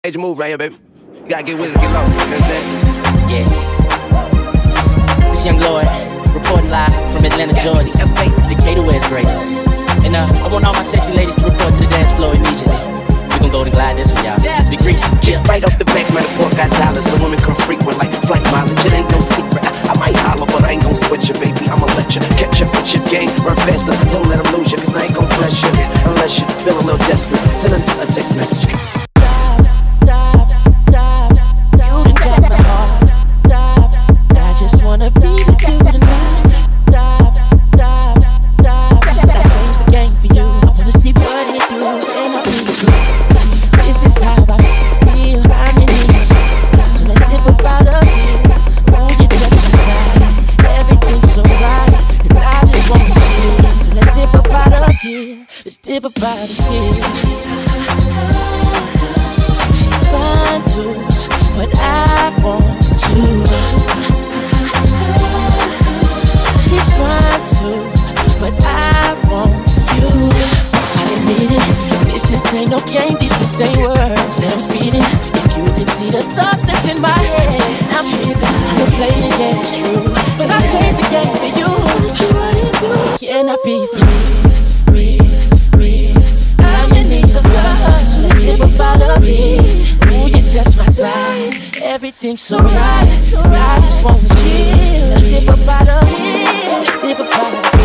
Major move right here, baby. You gotta get with it to get lost. Understand? Yeah. This young Lord reporting live from Atlanta, Georgia. Decatur, where it's great. And I want all my sexy ladies to report to the dance floor immediately. We gon' go and glide this one, y'all. Let's be greasy. Yeah. Right off the back, man, the pork got dollars, so women come frequent like flight mileage. It ain't no secret. I might holler, but I ain't gon' switch you, baby. I'ma let you catch up with your game. Run faster, don't let them lose you, cause I ain't gon' bless you unless you feel a little desperate. Send a text message. Let's dip up out of here. She's fine too, but I want you. She's fine too, but I want you. I admit it, this just ain't no game, these just ain't words that I'm speeding. If you could see the thoughts that's in my head, I'm tripping, I'm playing, yeah, it's true, but I changed the game for you. See what you do? Can I be free? Ooh, you're just my type. Everything's so right. I just want to chill. So let's dip up out of here. Let's dip up out of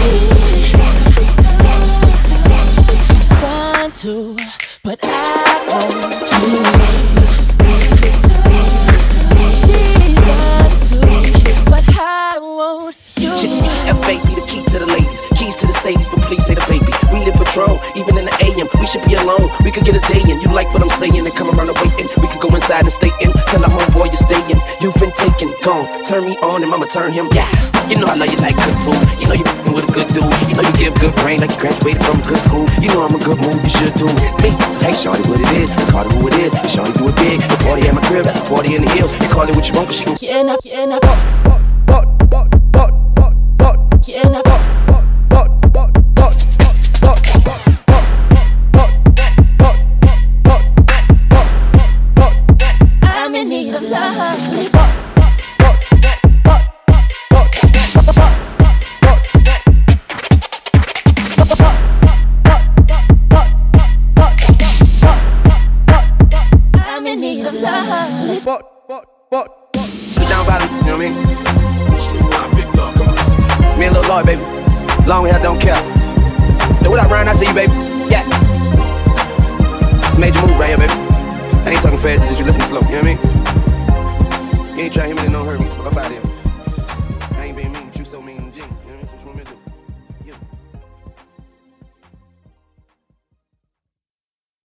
here. She's fine too, but I want you. She's fine too, but I want you. F-baby, the key to the ladies, keys to the Sadies, but please say the baby. We the patrol, even in the AM, we should be alone. We could get a day in. You like what I'm saying and come around and waiting. We could go inside and stay in. Tell a homeboy you're staying. You've been taken, gone. Turn me on and I'ma turn him. Yeah, you know I love you like good food. You know you with a good dude. You know you give good brain like you graduated from a good school. You know I'm a good move, you should do me. So hey, shorty, what it is? Call it who it is. Shorty do it big. The party at my crib, that's a party in the hills. You call it what you want, but she can. Can I? I'm in need of love. I'm in need of love. So let's You down about it, you know what I mean? Me and Lil Lloyd, baby. Long hair, don't care. Yo, what up, Ryan? I see you, baby. Yeah. It's a major move right here, baby. I ain't talking fast, just you listen slow, you know what I mean? You ain't trying to hit me, then don't hurt me. Fuck up out of here. I ain't being mean, but you so mean in jeans. You know what I mean? So what you want me to do?